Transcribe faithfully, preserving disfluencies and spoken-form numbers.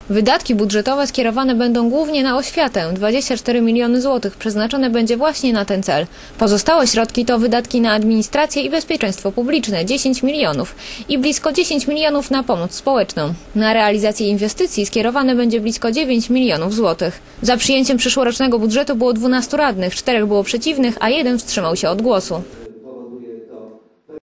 Wydatki budżetowe skierowane będą głównie na oświatę. dwadzieścia cztery miliony złotych przeznaczone będzie właśnie na ten cel. Pozostałe środki to wydatki na administrację i bezpieczeństwo publiczne dziesięć milionów i blisko dziesięć milionów na pomoc społeczną. Na realizację inwestycji skierowane będzie blisko dziewięć milionów złotych. Za przyjęciem przyszłorocznego budżetu było dwunastu radnych, czterech było przeciwnych, a jeden wstrzymał się od głosu.